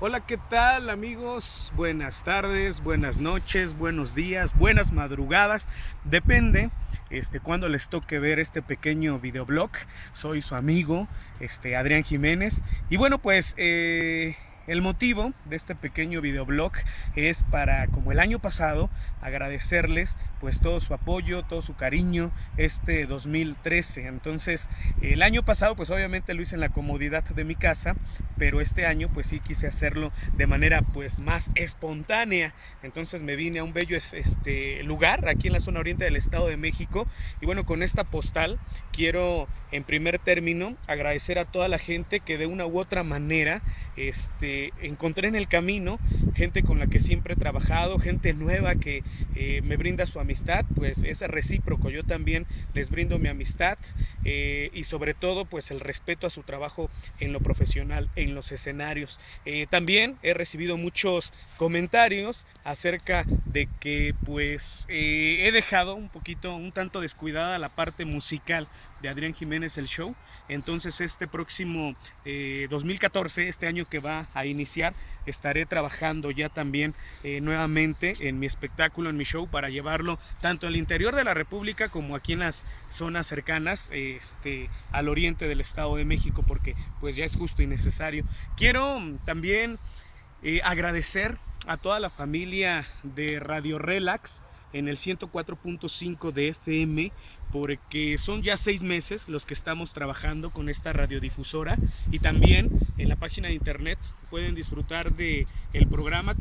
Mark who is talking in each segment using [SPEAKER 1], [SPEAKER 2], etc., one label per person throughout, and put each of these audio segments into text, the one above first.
[SPEAKER 1] Hola, ¿qué tal amigos? Buenas tardes, buenas noches, buenos días, buenas madrugadas. Depende cuando les toque ver este pequeño videoblog. Soy su amigo, Adrián Jiménez. Y bueno, pues el motivo de este pequeño videoblog es para, como el año pasado, agradecerles pues todo su apoyo, todo su cariño este 2013. Entonces, el año pasado pues obviamente lo hice en la comodidad de mi casa, pero este año pues sí quise hacerlo de manera pues más espontánea. Entonces me vine a un bello lugar aquí en la zona oriente del Estado de México, y bueno, con esta postal quiero en primer término agradecer a toda la gente que de una u otra manera encontré en el camino, gente con la que siempre he trabajado, gente nueva que me brinda su amistad. Pues es recíproco, yo también les brindo mi amistad y sobre todo pues el respeto a su trabajo en lo profesional, en los escenarios. También he recibido muchos comentarios acerca de que pues he dejado un tanto descuidada la parte musical de Adrián Jiménez el Show. Entonces este próximo 2014, este año que va a iniciar, estaré trabajando ya también nuevamente en mi espectáculo, en mi show, para llevarlo tanto al interior de la República como aquí en las zonas cercanas al oriente del Estado de México, porque pues ya es justo y necesario. Quiero también agradecer a toda la familia de Radio Relax en el 104.5 de FM, porque son ya 6 meses los que estamos trabajando con esta radiodifusora, y también en la página de internet pueden disfrutar de el programa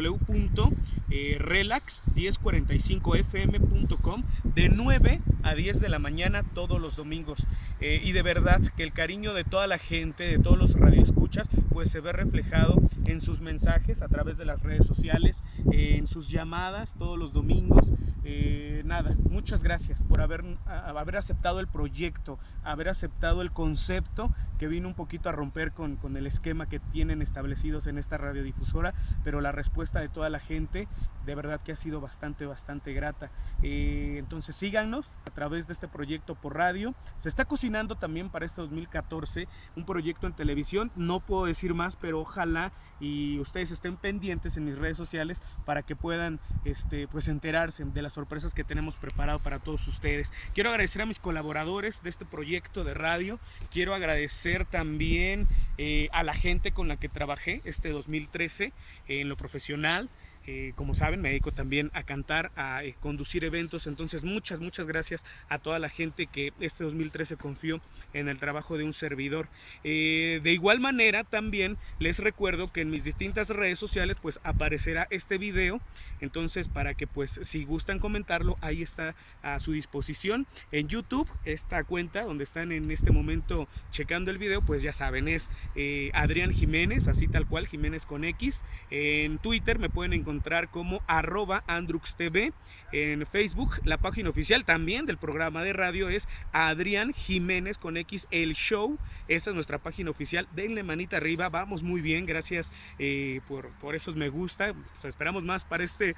[SPEAKER 1] www.relax1045fm.com de 9 a 10 de la mañana todos los domingos. Y de verdad que el cariño de toda la gente, de todos los radioescuchas, pues se ve reflejado en sus mensajes a través de las redes sociales, en sus llamadas todos los domingos. Nada, muchas gracias por haber aceptado el proyecto, haber aceptado el concepto que vino un poquito a romper con el esquema que tienen establecidos en esta radiodifusora, pero la respuesta de toda la gente de verdad que ha sido bastante grata. Entonces síganos a través de este proyecto por radio. Se está cocinando también para este 2014 un proyecto en televisión, no puedo decir más, pero ojalá y ustedes estén pendientes en mis redes sociales para que puedan pues enterarse de las sorpresas que tenemos preparado para todos ustedes. Quiero agradecer a mis colaboradores de este proyecto de radio. Quiero agradecer también a la gente con la que trabajé este 2013 en lo profesional. Como saben, me dedico también a cantar, a conducir eventos. Entonces muchas gracias a toda la gente que este 2013 confió en el trabajo de un servidor. De igual manera también les recuerdo que en mis distintas redes sociales pues aparecerá este video. Entonces, para que pues si gustan comentarlo, ahí está a su disposición. En YouTube, esta cuenta donde están en este momento checando el video, pues ya saben, es Adrián Jiménez, así tal cual, Jiménez con X. En Twitter me pueden encontrar como @AndruxTV. En Facebook, la página oficial también del programa de radio es Adrián Jiménez con X el Show. Esa es nuestra página oficial. Denle manita arriba, vamos muy bien, gracias por esos me gusta. Pues esperamos más para este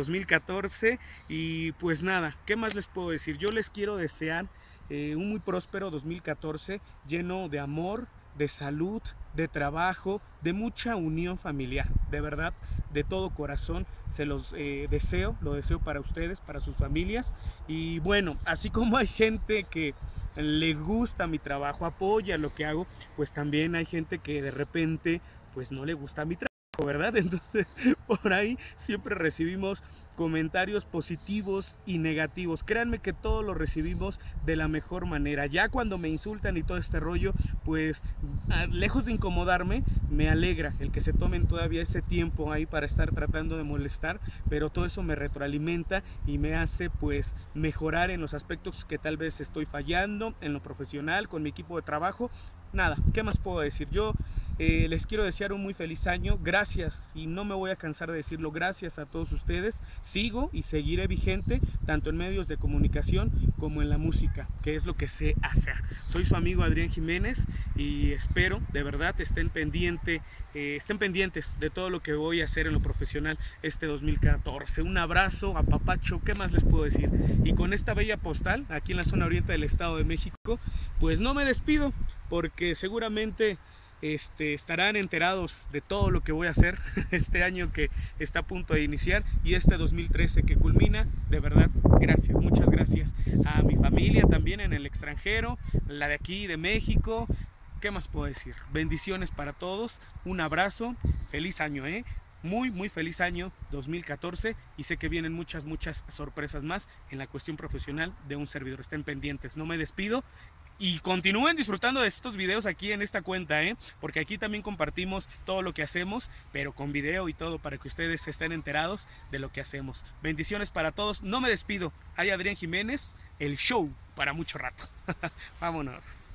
[SPEAKER 1] 2014. Y pues nada, ¿qué más les puedo decir? Yo les quiero desear un muy próspero 2014, lleno de amor, de salud, de trabajo, de mucha unión familiar. De verdad, de todo corazón se los deseo, lo deseo para ustedes, para sus familias. Y bueno, así como hay gente que le gusta mi trabajo, apoya lo que hago, pues también hay gente que de repente pues no le gusta mi trabajo, ¿verdad? Entonces por ahí siempre recibimos comentarios positivos y negativos. Créanme que todos lo recibimos de la mejor manera. Ya cuando me insultan y todo este rollo, pues lejos de incomodarme, me alegra el que se tomen todavía ese tiempo ahí para estar tratando de molestar, pero todo eso me retroalimenta y me hace pues mejorar en los aspectos que tal vez estoy fallando en lo profesional, con mi equipo de trabajo. Nada, ¿qué más puedo decir? Yo les quiero desear un muy feliz año. Gracias, y no me voy a cansar de decirlo, gracias a todos ustedes. Sigo y seguiré vigente tanto en medios de comunicación como en la música, que es lo que sé hacer. Soy su amigo Adrián Jiménez y espero de verdad estén pendientes de todo lo que voy a hacer en lo profesional este 2014. Un abrazo, apapacho, ¿qué más les puedo decir? Y con esta bella postal aquí en la zona oriente del Estado de México, pues no me despido, porque seguramente estarán enterados de todo lo que voy a hacer este año que está a punto de iniciar y este 2013 que culmina. De verdad, gracias, muchas gracias a mi familia también en el extranjero, la de aquí de México. ¿Qué más puedo decir? Bendiciones para todos, un abrazo, feliz año, muy feliz año 2014, y sé que vienen muchas sorpresas más en la cuestión profesional de un servidor. Estén pendientes, no me despido y continúen disfrutando de estos videos aquí en esta cuenta, porque aquí también compartimos todo lo que hacemos, pero con video y todo, para que ustedes estén enterados de lo que hacemos. Bendiciones para todos, no me despido. Hay Adrián Jiménez, el show para mucho rato. Vámonos.